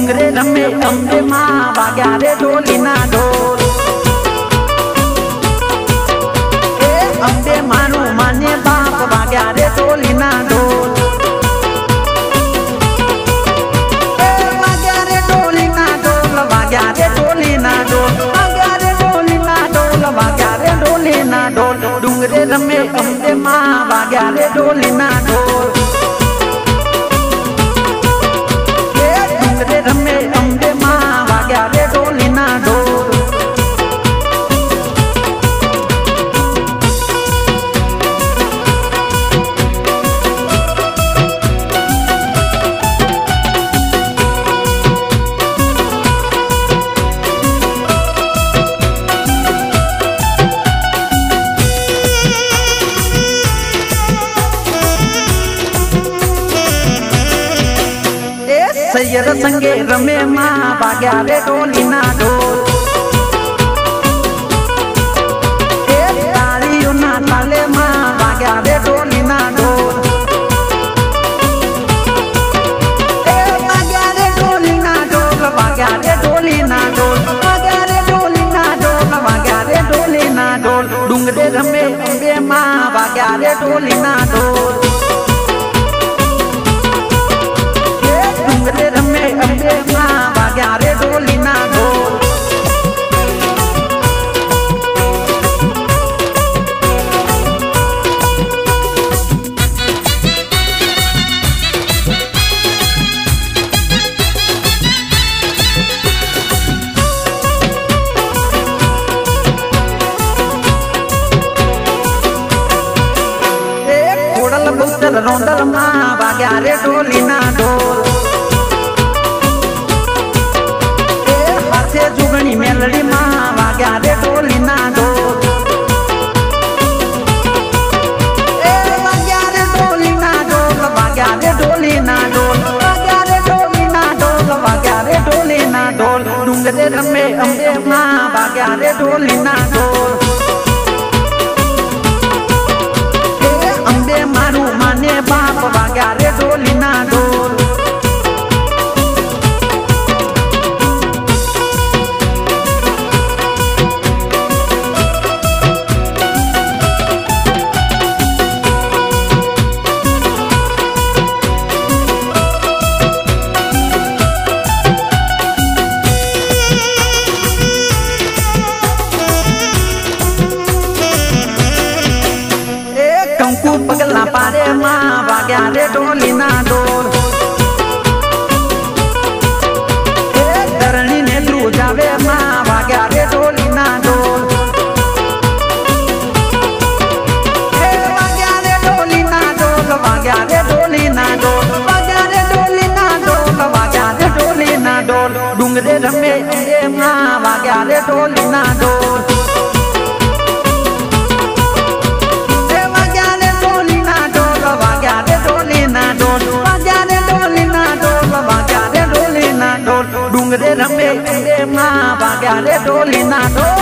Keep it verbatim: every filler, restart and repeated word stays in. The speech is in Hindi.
डूंगरे रमे अंबे माँ वाग्या रे ढोली ना ढोल। ए अंबे मारू माने बाप वाग्या रे ढोली ना ढोल। ए वाग्या रे ढोली ना ढोल, वाग्या रे ढोली ना ढोल, वाग्या रे ढोली ना ढोल, वाग्या रे ढोली ना ढोल। डूंगरे रमे अंबे माँ वाग्या रे ढोली ना ढोल। रमे अंबे माँ वाग्या रे ढोली ना ढोल। सैयर संगे रमे माँ वाग्या रे ढोली ना ढोल। ए तालियों ना ताले माँ वाग्या रे ढोली ना ढोल। ए वाग्या रे ढोली ना ढोल, वाग्या रे ढोली ना ढोल, वाग्या रे ढोली ना ढोल, वाग्या रे ढोली ना ढोल। डूंगरे रमे अंबे माँ वाग्या रे ढोली ना ढोल। डूंगरे रमे अंबे माँ वाग्या रे ढोली ना ढोल। रोंदल माँ वाग्या रे ढोली ना ढोल। ए हाथे जुगनी मेलड़ी माँ वाग्या रे ढोली ना ढोल। ए वाग्या रे ढोली ना ढोल, वाग्या रे ढोली ना ढोल, वाग्या रे ढोली ना ढोल, वाग्या रे ढोली ना ढोल। डूंगरे रमे अंबे माँ वाग्या रे ढोली ना ढोल। अंबे मारू माने बाप वाग्या रे ढोली ना ढोल। कंकु पगला पारे माँ वाग्या रे ढोली ना ढोल। ए धरणी ने ध्रुव जावे माँ वाग्या रे ढोली ना ढोल। ए वाग्या रे ढोली ना ढोल, वाग्या रे ढोली ना ढोल, वाग्या रे ढोली ना ढोल, वाग्या रे ढोली ना ढोल। डूंगरे रमे अंबे माँ वाग्या रे ढोली ना ढोल। डूंगरे रमे अंबे माँ वाग्या रे ढोली ना ढोल।